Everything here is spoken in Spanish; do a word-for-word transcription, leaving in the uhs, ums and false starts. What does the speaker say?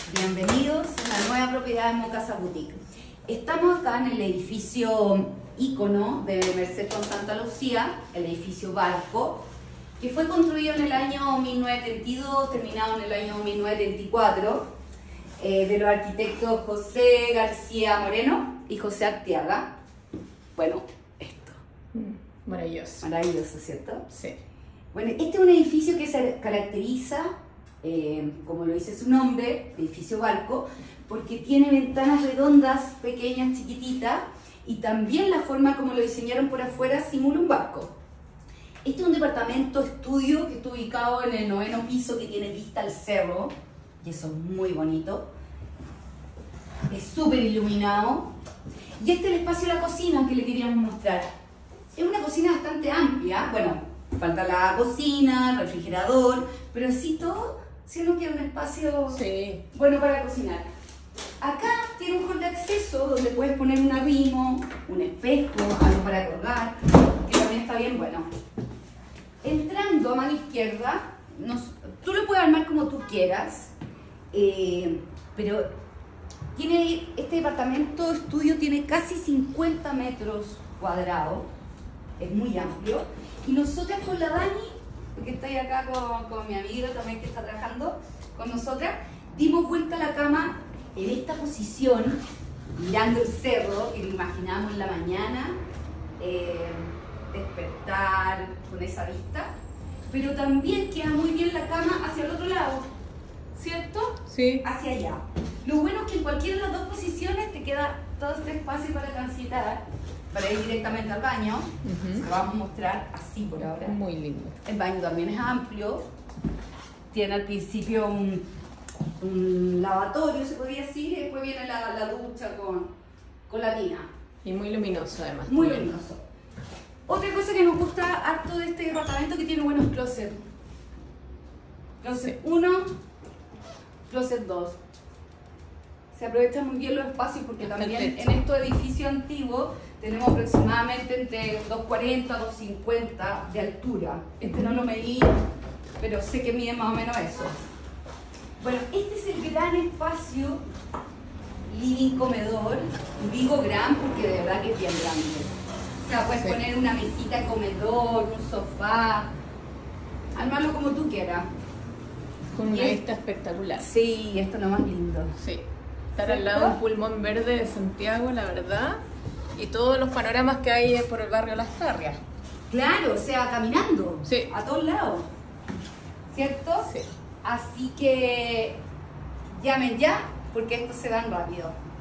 Bienvenidos a una nueva propiedad de Mocasa Boutique. Estamos acá en el edificio ícono de Merced con Santa Lucía, el edificio Barco, que fue construido en el año mil novecientos treinta y dos, terminado en el año mil novecientos treinta y cuatro, eh, de los arquitectos José García Moreno y José Arteaga. Bueno, esto. Maravilloso. Maravilloso, ¿cierto? Sí. Bueno, este es un edificio que se caracteriza, eh, como lo dice su nombre, edificio Barco, porque tiene ventanas redondas, pequeñas, chiquititas, y también la forma como lo diseñaron por afuera simula un barco. Este es un departamento estudio que está ubicado en el noveno piso, que tiene vista al cerro, y eso es muy bonito. Es súper iluminado. Y este es el espacio de la cocina que le queríamos mostrar. Es una cocina bastante amplia, bueno, falta la cocina, refrigerador, pero sí todo, sino que es un espacio Sí. bueno para cocinar. Acá tiene un hall de acceso donde puedes poner un arrimo, un espejo, algo para colgar, que también está bien bueno. Entrando a mano izquierda, nos, tú lo puedes armar como tú quieras, eh, pero tiene, este departamento estudio tiene casi cincuenta metros cuadrados, es muy amplio, y nosotras con la Dani, porque estoy acá con, con mi amiga también que está trabajando con nosotras, dimos vuelta a la cama en esta posición, mirando el cerro, que lo imaginamos en la mañana, eh, despertar con esa vista, pero también queda muy bien la cama hacia el otro lado, ¿cierto? Sí. Hacia allá. Lo bueno es que en cualquiera de las dos posiciones te queda todo este espacio para transitar, para ir directamente al baño. Uh-huh. Se lo vamos a mostrar así por ahora. Muy lindo. El baño también es amplio, tiene al principio un, un lavatorio, se podría decir, y después viene la, la ducha con, con la tina. Y muy luminoso además. Muy luminoso. Otra cosa que nos gusta harto de este departamento es que tiene buenos closets. Closet uno, closet dos. Se aprovechan muy bien los espacios porque también en estos edificios antiguos tenemos aproximadamente entre doscientos cuarenta a doscientos cincuenta de altura. Este no lo medí, pero sé que mide más o menos eso. Bueno, este es el gran espacio living comedor. Digo gran porque de verdad que es bien grande. O sea, puedes sí. poner una mesita de comedor, un sofá, armarlo como tú quieras. Con una y vista es... espectacular. Sí, esto es lo más lindo. Sí. Estar al lado de un pulmón verde de Santiago, la verdad, y todos los panoramas que hay por el barrio Las Tarrias. Claro, o sea, caminando, sí. a todos lados, ¿cierto? Sí. Así que llamen ya, porque estos se van rápido.